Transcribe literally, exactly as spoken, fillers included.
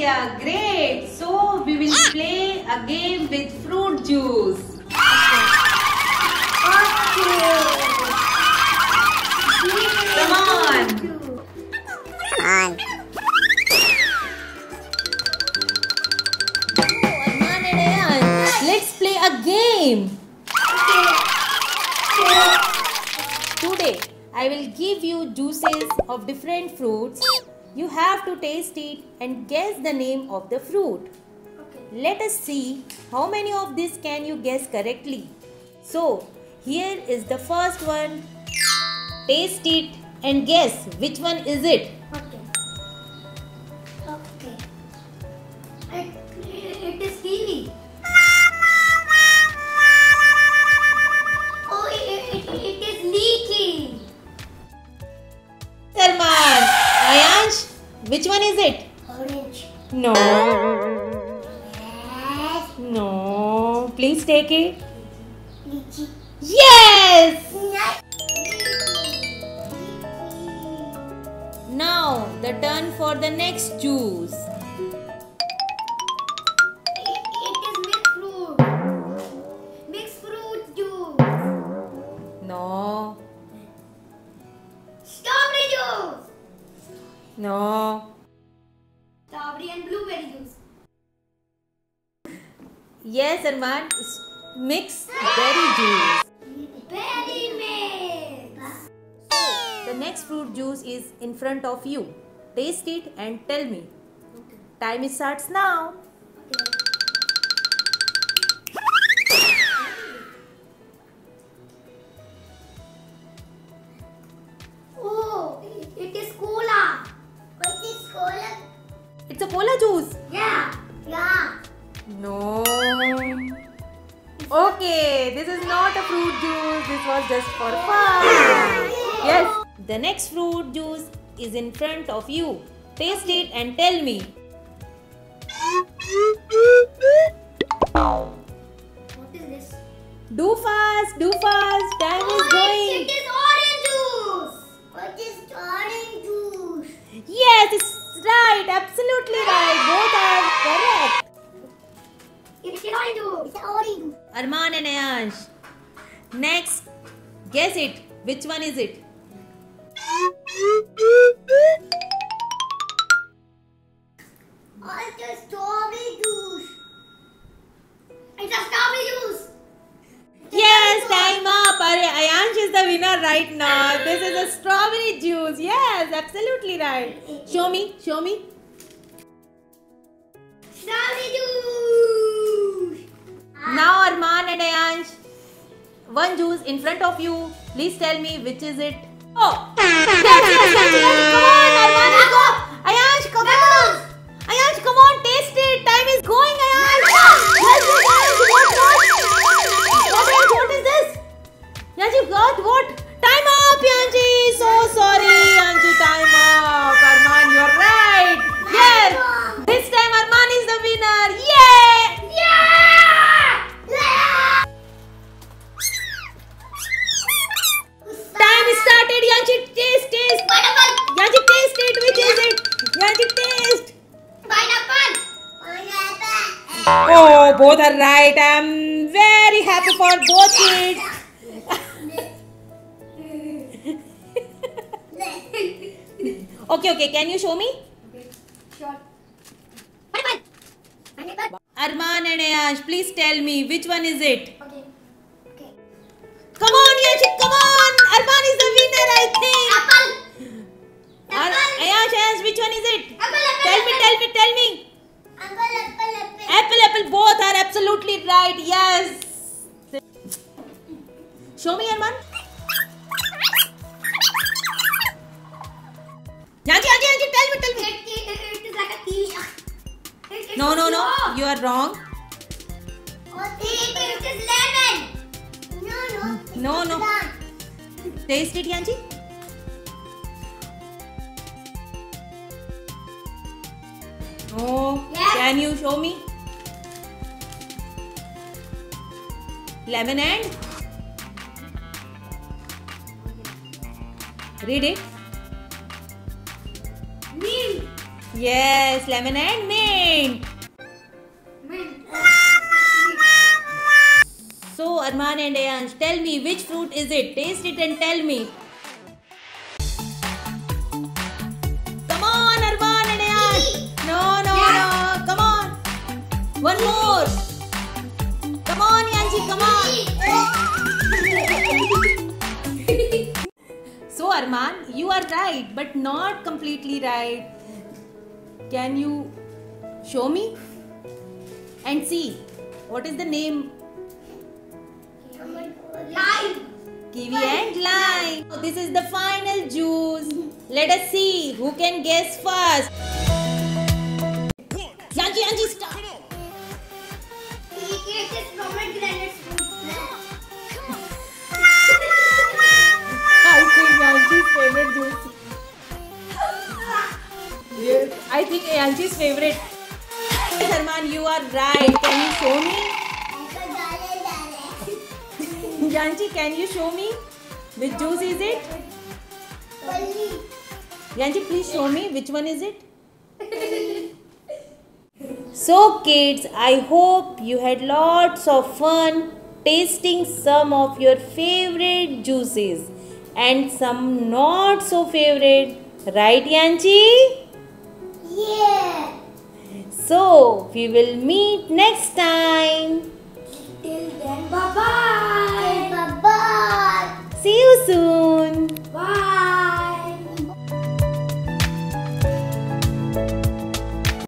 idea. Great. So we will play a game with fruit juice. Okay. Come on. Come on. Let's play a game. Today, I will give you juices of different fruits. You have to taste it and guess the name of the fruit. Okay. Let us see how many of these can you guess correctly. So, here is the first one. Taste it and guess which one is it. Okay. Okay. It, it is kiwi. Oh, it, it, it is leaky. Salman, Ayansh, which one is it? Orange. No. Yes. No. Please take it. Lychee. Yes! Nice. Now, the turn for the next juice. It, it is mixed fruit. Mixed fruit juice. No. Strawberry juice. No. Strawberry and blueberry juice. Yes, Arman. Mixed berry juice. Berry mix. The next fruit juice is in front of you. Taste it and tell me. Okay. Time starts now. Oh, it is cola. What is cola? It's a cola juice. Yeah. Yeah. No. Okay, this is not a fruit juice. This was just for fun. Yes. The next fruit juice is in front of you. Taste it and tell me. What is this? Do fast, do fast. Time is It going. is orange juice. What is orange juice? Yes, it's right. Absolutely right. Both are correct. It is orange juice. It's orange. Arman and Ayansh. Next, guess it. Which one is it? Oh, it's a strawberry juice. It's a strawberry juice. Yes, time up. Arey, Ayansh is the winner right now. This is a strawberry juice. Yes, absolutely right. Show me, show me. Strawberry juice. Now Arman and Ayansh. One juice in front of you. Please tell me which is it. Oh! Yes, yes, yes, yes. Come on, Arman, let's go. Ayansh, come on. Ayansh, come on, taste it. Time is going, Ayansh. Yes, yes, Ayansh, what, what? What, Ayansh, what is this? Yanji, got what? Time up, Yanji. So sorry, Yanji, time up. Arman, you're right. Yes. This time Arman is the winner. Yay! Yeah! Yeah! Time started. Yanji, taste, taste. Pineapple. Yanji, taste it. Which is it? Yanji, taste. Pineapple. Pineapple. Oh, both are right. I'm very happy for both kids. Okay, okay. Can you show me? Sure. Pineapple. Pineapple. Arman and Ayansh, please tell me which one is it? Okay. Okay. Come on, Yanji, come on. Arman is the winner, I think. Apple. Ar- Apple. Ayansh, Ayansh, which one is it? Apple. Apple. Tell me, tell me, tell me. Apple. Apple. Apple. Apple, apple, both are absolutely right. Yes. Show me, Arman. Yanji, Yanji, Yanji, tell me, tell me. It, it, it is like a tea. It, it No, is no, no. straw. You are wrong. Oh, it, it is lemon. No, no. It No, is no. lemon. Taste it, Yanji. No. Yes. Can you show me? Lemon and? Read it. Neem. Yes, lemon and mint. Mint. So Arman and Ayansh, tell me which fruit is it? Taste it and tell me. Come on, Arman and Ayansh. No, no, no. Come on. One more. Come on, Yanchi. Come on. So Arman, you are right, but not completely right. Can you show me and see what is the name? Lime. Kiwi and lime. So this is the final juice. Let us see who can guess first. Yanchi, Yanchi, stop. It is pomegranate fruit. I think Yanchi's favorite juice. Yes, I think Yanchi's favorite. Arman, you are right. Can you show me? Yanchi, can you show me which juice is it? Yanchi, please show me which one is it? So kids, I hope you had lots of fun tasting some of your favorite juices and some not so favorite, right Yanchi? Yeah. So we will meet next time. Till then, bye bye. Bye bye. See you soon.